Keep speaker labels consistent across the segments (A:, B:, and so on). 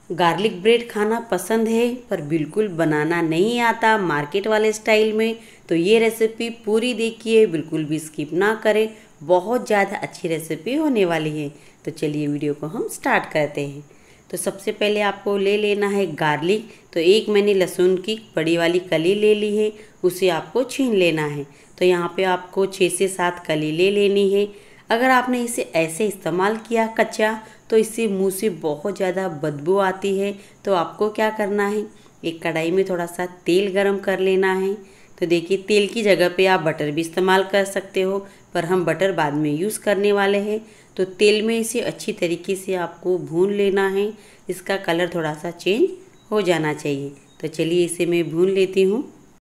A: Garlic bread खाना पसंद है पर बिल्कुल बनाना नहीं आता मार्केट वाले स्टाइल में, तो ये रेसिपी पूरी देखिए, बिल्कुल भी स्किप ना करें। बहुत ज़्यादा अच्छी रेसिपी होने वाली है। तो चलिए वीडियो को हम स्टार्ट करते हैं। तो सबसे पहले आपको ले लेना है गार्लिक। तो एक मैंने लहसुन की बड़ी वाली कली ले ली है, उसे आपको छीन लेना है। तो यहाँ पे आपको 6 से 7 कली ले लेनी है। अगर आपने इसे ऐसे इस्तेमाल किया कच्चा तो इससे मुंह से बहुत ज़्यादा बदबू आती है। तो आपको क्या करना है, एक कढ़ाई में थोड़ा सा तेल गरम कर लेना है। तो देखिए तेल की जगह पे आप बटर भी इस्तेमाल कर सकते हो, पर हम बटर बाद में यूज़ करने वाले हैं। तो तेल में इसे अच्छी तरीके से आपको भून लेना है। इसका कलर थोड़ा सा चेंज हो जाना चाहिए। तो चलिए इसे मैं भून लेती हूँ।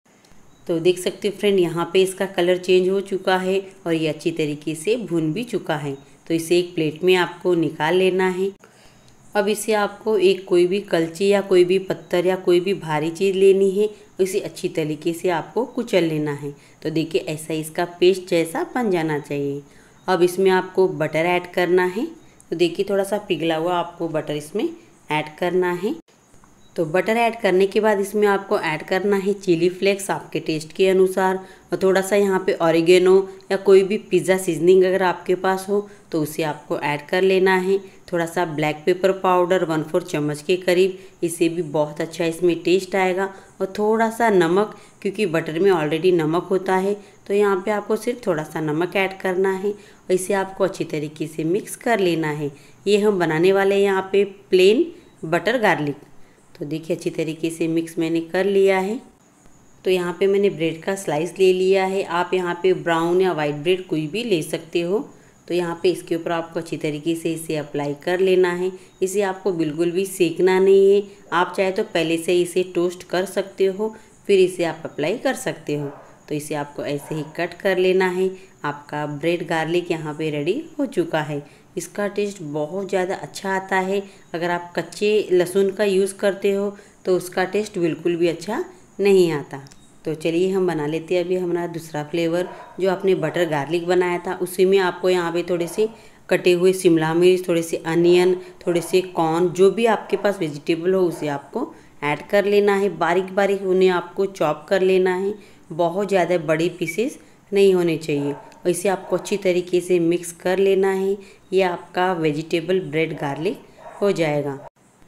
A: तो देख सकते हो फ्रेंड, यहाँ पे इसका कलर चेंज हो चुका है और ये अच्छी तरीके से भून भी चुका है। तो इसे एक प्लेट में आपको निकाल लेना है। अब इसे आपको एक कोई भी कलची या कोई भी पत्थर या कोई भी भारी चीज़ लेनी है, इसे अच्छी तरीके से आपको कुचल लेना है। तो देखिए ऐसा इसका पेस्ट जैसा बन जाना चाहिए। अब इसमें आपको बटर ऐड करना है। तो देखिए थोड़ा सा पिघला हुआ आपको बटर इसमें ऐड करना है। तो बटर ऐड करने के बाद इसमें आपको ऐड करना है चिली फ्लेक्स आपके टेस्ट के अनुसार, और थोड़ा सा यहाँ पे ऑरिगेनो या कोई भी पिज़्ज़ा सीजनिंग अगर आपके पास हो तो उसे आपको ऐड कर लेना है। थोड़ा सा ब्लैक पेपर पाउडर 1/4 चम्मच के करीब, इससे भी बहुत अच्छा इसमें टेस्ट आएगा। और थोड़ा सा नमक, क्योंकि बटर में ऑलरेडी नमक होता है, तो यहाँ पर आपको सिर्फ थोड़ा सा नमक ऐड करना है और इसे आपको अच्छी तरीके से मिक्स कर लेना है। ये हम बनाने वाले हैं यहाँ पे प्लेन बटर गार्लिक। तो देखिए अच्छी तरीके से मिक्स मैंने कर लिया है। तो यहाँ पे मैंने ब्रेड का स्लाइस ले लिया है। आप यहाँ पे ब्राउन या वाइट ब्रेड कोई भी ले सकते हो। तो यहाँ पे इसके ऊपर आपको अच्छी तरीके से इसे अप्लाई कर लेना है। इसे आपको बिल्कुल भी सेकना नहीं है। आप चाहे तो पहले से इसे टोस्ट कर सकते हो, फिर इसे आप अप्लाई कर सकते हो। तो इसे आपको ऐसे ही कट कर लेना है। आपका ब्रेड गार्लिक यहाँ पे रेडी हो चुका है। इसका टेस्ट बहुत ज़्यादा अच्छा आता है। अगर आप कच्चे लहसुन का यूज़ करते हो तो उसका टेस्ट बिल्कुल भी अच्छा नहीं आता। तो चलिए हम बना लेते हैं अभी हमारा दूसरा फ्लेवर। जो आपने बटर गार्लिक बनाया था उसी में आपको यहाँ पे थोड़े से कटे हुए शिमला मिर्च, थोड़े से अनियन, थोड़े से कॉर्न, जो भी आपके पास वेजिटेबल हो उसे आपको ऐड कर लेना है। बारीक बारीक उन्हें आपको चॉप कर लेना है। बहुत ज़्यादा बड़ी पीसेस नहीं होने चाहिए। और इसे आपको अच्छी तरीके से मिक्स कर लेना है। ये आपका वेजिटेबल ब्रेड गार्लिक हो जाएगा।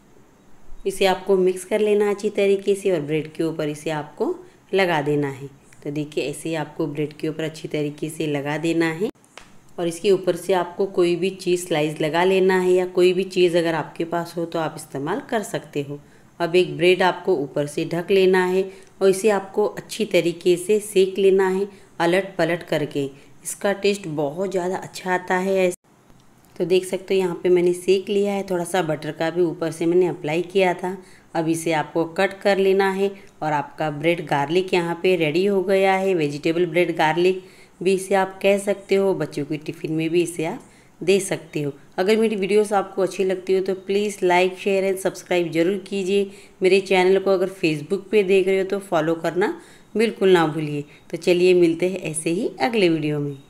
A: इसे आपको मिक्स कर लेना अच्छी तरीके से और ब्रेड के ऊपर इसे आपको लगा देना है। तो देखिए ऐसे ही आपको ब्रेड के ऊपर अच्छी तरीके से लगा देना है। और इसके ऊपर से आपको कोई भी चीज़ स्लाइस लगा लेना है, या कोई भी चीज़ अगर आपके पास हो तो आप इस्तेमाल कर सकते हो। अब एक ब्रेड आपको ऊपर से ढक लेना है और इसे आपको अच्छी तरीके से सेक लेना है, अलट पलट करके। इसका टेस्ट बहुत ज़्यादा अच्छा आता है। तो देख सकते हो यहाँ पे मैंने सेक लिया है। थोड़ा सा बटर का भी ऊपर से मैंने अप्लाई किया था। अब इसे आपको कट कर लेना है और आपका ब्रेड गार्लिक यहाँ पे रेडी हो गया है। वेजिटेबल ब्रेड गार्लिक भी इसे आप कह सकते हो। बच्चों के टिफ़िन में भी इसे आप दे सकते हो। अगर मेरी वीडियोस आपको अच्छी लगती हो तो please like, share and subscribe जरूर कीजिए। मेरे चैनल को अगर फेसबुक पे देख रहे हो तो फॉलो करना बिल्कुल ना भूलिए। तो चलिए मिलते हैं ऐसे ही अगले वीडियो में।